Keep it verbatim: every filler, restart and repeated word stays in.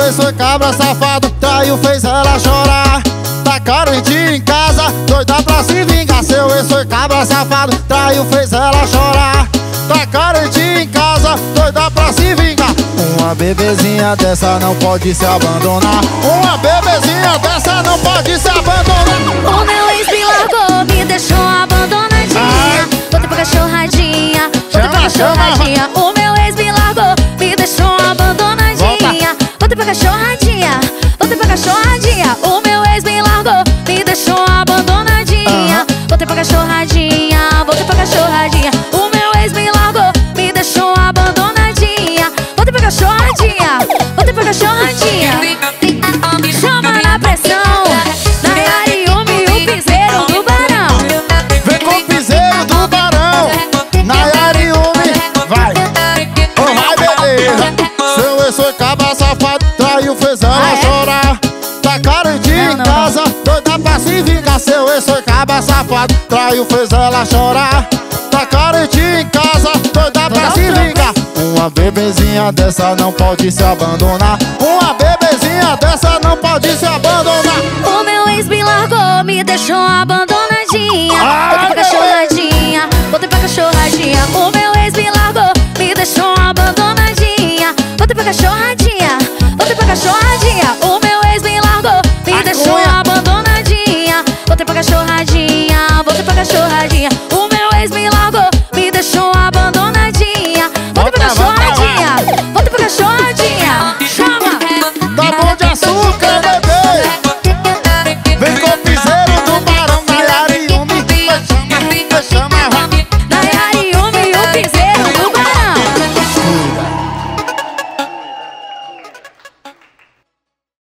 ex foi cabra safado, traiu, fez ela chorar. Tacaram em ti em casa, doida pra se vingar. Seu ex foi cabra safado, traiu, fez ela chorar. Tacaram em ti em casa, doida pra se vingar. Uma bebezinha dessa não pode se abandonar. Uma bebezinha dessa não pode se abandonar. O meu ex me largou, me deixou abandonadinha. Voltei pra cachorradinha, voltei pra cachorradinha. O meu ex me largou, me deixou abandonadinha. Voltei pra cachorradinha, voltei pra cachorradinha. O meu ex me largou, me deixou abandonadinha. Voltei pra cachorradinha, voltei pra cachorradinha. O meu ex me largou, me deixou abandonadinha. Voltei pra cachorradinha, voltei pra cachorradinha. Chama na pressão, Nayara e Yumi, o piseiro do Barão. Vem com o piseiro do Barão, Nayara e Yumi, vai. Oh, vai, beleza. Seu ex foi cabra safado, traiu, fez ela Ah, é? chorar. Tacaram em ti Não, em não, casa, doida pra se vingar. Seu ex foi cabra safado, traiu, fez ela chorar. Tacaram em ti em casa, doida pra se vingar. Uma bebezinha dessa não pode se abandonar. Uma bebezinha dessa não pode se abandonar. O meu ex me largou, me deixou abandonadinha. Ah, Voltei pra cachorradinha, voltei pra cachorradinha. O meu ex me largou, me deixou abandonadinha. Voltei pra cachorradinha, voltei pra cachorradinha. O